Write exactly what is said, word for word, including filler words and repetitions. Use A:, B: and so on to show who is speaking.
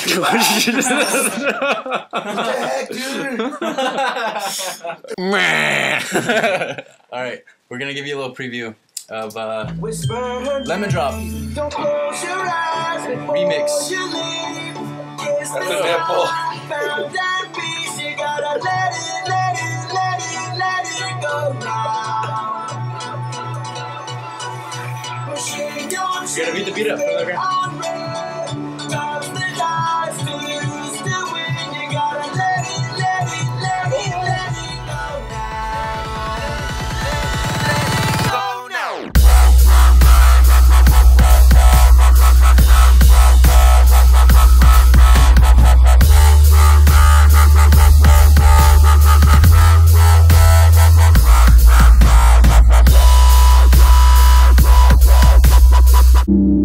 A: What the heck, dude?
B: Alright, we're gonna give you a little preview of uh, Lemon Drop remix.
A: That's a sample.
B: You gotta beat the beat up. Okay.
C: You